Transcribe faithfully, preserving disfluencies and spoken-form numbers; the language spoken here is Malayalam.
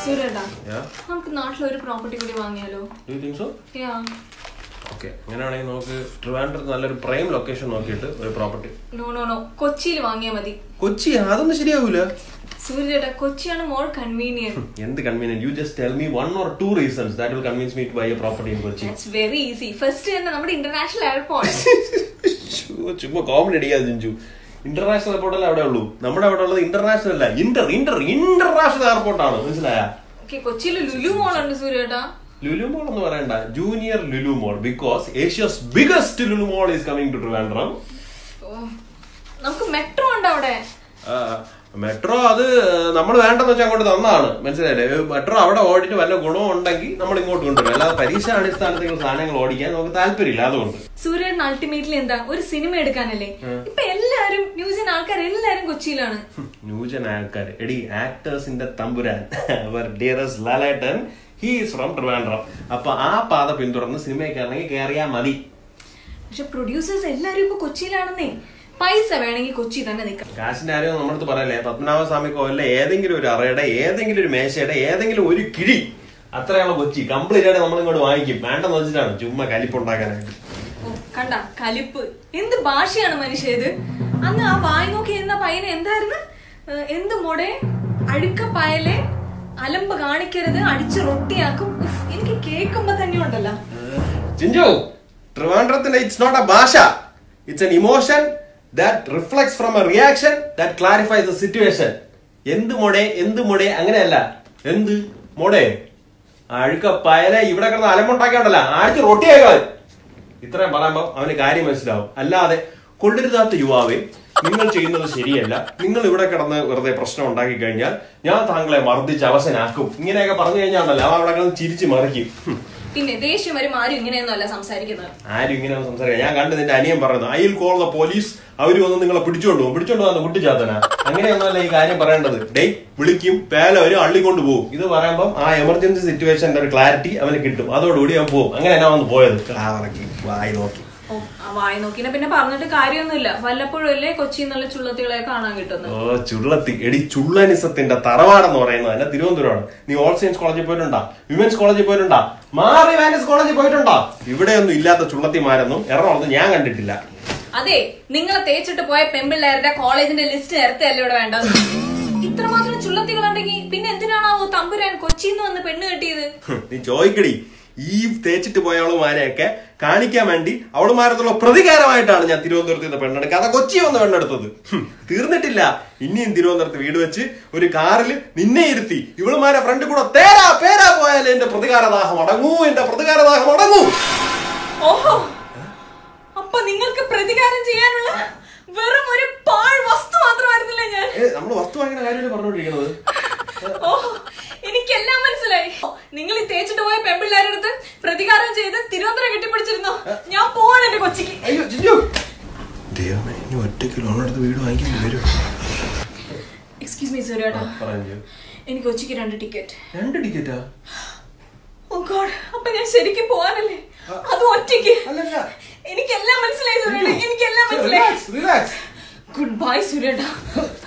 Surya, നമുക്ക് നാട്ടിലൊരു പ്രോപ്പർട്ടി കൂടി വാങ്ങിയാലോ? Do you think so? Yeah. Okay. അങ്ങനെയാണെങ്കിൽ നമുക്ക് ട്രിവാൻഡ്രത്ത് നല്ലൊരു പ്രൈം ലൊക്കേഷൻ നോക്കിയിട്ട് ഒരു പ്രോപ്പർട്ടി. No no no. കൊച്ചിയിൽ വാങ്ങിയാൽ മതി. കൊച്ചി അതൊന്നും ശരിയാവൂല. Surya, കൊച്ചിയാണ് more convenient. എന്ത് convenient? You just tell me one or two reasons that will convince me to buy a property in Kochi. That's very easy. First തന്നെ നമ്മുടെ ഇന്റർനാഷണൽ എയർപോർട്ട്. ചുമ്മാ കോമഡി അടിക്കാതെ ചിഞ്ചു. ഇന്റർനാഷണൽ എയർപോർട്ട് അല്ല അവിടെ ഉള്ളൂ. നമ്മുടെ അവിടെ ഉള്ളത് ഇന്റർനാഷണൽ അല്ല, ഇന്റർ ഇന്റർ ഇന്റർനാഷണൽ എയർപോർട്ടാണ്. മനസ്സിലായ? കൊച്ചിയിൽ ലുലു മോൾ ഉണ്ട് സൂര്യേട്ടാ. ലുലു മോൾ എന്ന് പറയണ്ട, junior Lulu mall, because Asia's biggest Lulu mall is coming to Trivandrum. നമുക്ക് മെട്രോ ഉണ്ട് അവിടെ. മെട്രോ അത് നമ്മൾ വേണ്ടെന്ന് വെച്ചാൽ അങ്ങോട്ട് തന്നതാണ്. മനസ്സിലായില്ലേ? മെട്രോ അവിടെ ഓടിയിട്ട് വല്ല ഗുണവും ഉണ്ടെങ്കിൽ നമ്മൾ ഇങ്ങോട്ട് കൊണ്ടുവരും. അല്ലാതെ പരീക്ഷ അടിസ്ഥാനത്തിൽ സാധനങ്ങൾ ഓടിക്കാൻ നമുക്ക് താല്പര്യമില്ല. അതുകൊണ്ട് സൂര്യൻ അൾട്ടിമേറ്റ്ലി എന്താ ഒരു സിനിമ എടുക്കാനല്ലേ ഇപ്പൊ എല്ലാരും ന്യൂജൻ ആൾക്കാർ എല്ലാരും കൊച്ചിയിലാണ്. ന്യൂജൻ ആൾക്കാർ എടി ആക്ടേഴ്സിന്റെ തമ്പുരാൻ അവർ dearest Lalettan, he is from Trivandrum. അപ്പൊ ആ പാത പിന്തുടർന്ന് സിനിമയ്ക്കാണെങ്കിൽ കയറിയാ മതി. പക്ഷെ പ്രൊഡ്യൂസേഴ്സ് എല്ലാരും ഇപ്പൊ കൊച്ചിയിലാണെന്നേ. പൈസ വേണമെങ്കിൽ കൊച്ചി തന്നെ നിൽക്കാം. കാശിന്റെ ആരും നമ്മളടുത്ത് പറയല്ലേ, പത്മനാഭസ്വാമി കോവിലെ ഏതെങ്കിലും ഒരു അറയുടെ ഏതെങ്കിലും ഒരു മേശയുടെ ഏതെങ്കിലും ഒരു കിഴി അത്രയുള്ള കൊച്ചി കംപ്ലീറ്റ് ആയിട്ട് നമ്മൾ ഇങ്ങോട്ട് വാങ്ങിക്കും. വേണ്ടെന്ന് വെച്ചിട്ടാണ് ചുമ്മാ കലിപ്പുണ്ടാക്കാനായിട്ട്. കണ്ട കലിപ്പ് എന്ത് ഭാഷയാണ് മനുഷ്യത്. അന്ന് ആ വായി നോക്കി എന്ന പയ്യന് എന്തായിരുന്നു, എന്ത് മൊടെ അഴുക്ക പയലെ അലമ്പ് കാണിക്കരുത്, അടിച്ച് റൊട്ടിയാക്കും. എനിക്ക് കേൾക്കുമ്പോ തന്നെ ഉണ്ടല്ലോ ചിഞ്ചു, ട്രിവാൻഡ്രത്തിന്റെ ഇറ്റ്സ് നോട്ട് എ ഭാഷ, it's an emotion that reflects from a reaction that clarifies the situation. എന്ത് മൊടെ എന്ത് മൊടെ അങ്ങനെയല്ല, എന്ത് മൊടെ അഴുക്ക പയലെ ഇവിടെ കിടന്ന് അലമ്പുണ്ടാക്കിയോണ്ടല്ല ആഴ്ച റൊട്ടിയാക്കളെ. ഇത്രയും പറയുമ്പോ അവന് കാര്യം മനസ്സിലാവും. അല്ലാതെ കൊള്ളരുതാത്ത യുവാവേ, നിങ്ങൾ ചെയ്യുന്നത് ശരിയല്ല, നിങ്ങൾ ഇവിടെ കിടന്ന് വെറുതെ പ്രശ്നം ഉണ്ടാക്കി കഴിഞ്ഞാൽ ഞാൻ താങ്കളെ മർദ്ദിച്ച് അവശനാക്കും, ഇങ്ങനെയൊക്കെ പറഞ്ഞു കഴിഞ്ഞാണല്ലോ അവൻ അവിടെ കിടന്ന് ചിരിച്ച് മറിക്കും. പിന്നെ ദേഷ്യം വരും. ആരും ഇങ്ങനെയൊന്നുമല്ല സംസാരിക്കുന്നത്. ആരും ഇങ്ങനെയൊന്നും സംസാരിക്കാം. ഞാൻ കണ്ട് നിന്റെ അനിയൻ പറയുന്നു, I will call the police, അവര് വന്ന് നിങ്ങളെ പിടിച്ചോണ്ട് പോകും, പിടിച്ചോണ്ട് വന്ന് കുട്ടിച്ചാത്തനാ. അങ്ങനെയൊന്നുമല്ല ഈ കാര്യം പറയേണ്ടത്. ഡേയ് വിളിക്കും, പേല വരും, അള്ളിക്കൊണ്ട് പോകും. ഇത് പറയുമ്പോൾ ആ എമർജൻസി സിറ്റുവേഷന്റെ ഒരു ക്ലാരിറ്റി അവന് കിട്ടും. അതോടുകൂടി അവൻ പോകും. അങ്ങനെ എന്നാ വന്ന് പോയത് വായി നോക്കി. വായി നോക്കിനെ പിന്നെ പറഞ്ഞിട്ട് കാര്യമൊന്നുമില്ല. വല്ലപ്പോഴും അല്ലേ കൊച്ചി എന്നുള്ള ചുള്ളത്തികളെ കാണാൻ കിട്ടുന്നത്. ഓ ചുള്ളത്തി എടി, ചുള്ളനിസത്തിന്റെ തറവാടെന്ന് പറയുന്നത് തന്നെ തിരുവനന്തപുരമാണ്. നീ ഓൾ സയൻസ് കോളേജിൽ പോയിട്ടുണ്ടാ, വിമൻസ് കോളേജിൽ പോയിട്ടുണ്ടാ, മാറി വാനസ് കോളേജിൽ പോയിട്ടുണ്ടാ? ഇവിടെയൊന്നും ഇല്ലാത്ത ചുള്ളത്തിമാരൊന്നും എറണാകുളത്ത് ഞാൻ കണ്ടിട്ടില്ല. അതെ, നിങ്ങളെ തേച്ചിട്ട് പോയ പെമ്പിള്ളേരുടെ കോളേജിന്റെ ലിസ്റ്റ് നേരത്തെയല്ലേ ഇവിടെ വേണ്ടത്. ഇത്രമാത്രം ചുള്ളത്തികളുണ്ടെങ്കിൽ പിന്നെ എന്തിനാണാവോ തമ്പുരാൻ കൊച്ചിന്ന് വന്ന് പെണ്ണ് കെട്ടിയത്? നീ ചോദിക്കടി, ഈ തേച്ചിട്ട് പോയ അവളുമാരെയൊക്കെ കാണിക്കാൻ വേണ്ടി അവളുമാരത്തുള്ള പ്രതികാരമായിട്ടാണ് ഞാൻ തിരുവനന്തപുരത്ത് നിന്ന് പെണ്ണെടുക്കുക. അതാ കൊച്ചി വന്ന് പെണ്ണെടുത്തത്. തീർന്നിട്ടില്ല, ഇനിയും തിരുവനന്തപുരത്ത് വീട് വെച്ച് ഒരു കാറിൽ നിന്നെ ഇരുത്തി ഇവളുമാരെ ഫ്രണ്ട് കൂടെ തേരാ പേരാ പോയാലേ എന്റെ പ്രതികാരദാഹം അടങ്ങൂ, എന്റെ പ്രതികാരദാഹം അടങ്ങൂ. ഓഹോ, അപ്പൊ നിങ്ങൾക്ക് പ്രതികാരം ചെയ്യാനുള്ള വെറും ഒരു പാഴ് വസ്തു മാത്രമായിരുന്നില്ല ഞാൻ. നമ്മള് വസ്തു വാങ്ങിയ കാര്യം പറഞ്ഞോണ്ടിരിക്കുന്നത്. ഓഹോ, എനിക്കെല്ലാം മനസ്സിലായി. നിങ്ങൾ ഈ തേച്ചിട്ട് പോയ പെമ്പിള്ളേരുടെ അടുത്ത് പ്രതികാരം ചെയ്ത് തിരുവനന്തപുരം കെട്ടിപ്പിടിച്ചിരുന്നോ? ഞാൻ പോവാണ് എന്റെ കൊച്ചിക്ക്. എക്സ്ക്യൂസ് മീ സൂര്യേട്ടാ, എനിക്ക് കൊച്ചിക്ക് രണ്ട് ടിക്കറ്റ്. രണ്ട് ടിക്കറ്റാ? ഓ ഗോഡ്, അപ്പൊ ഞാൻ ശരിക്കും പോവാനല്ലേ? അത് ഒറ്റയ്ക്ക്? എനിക്കെല്ലാം മനസ്സിലായി സൂര്യേട്ടാ, എനിക്കെല്ലാം മനസ്സിലായി. Good bye സൂര്യേട്ടാ.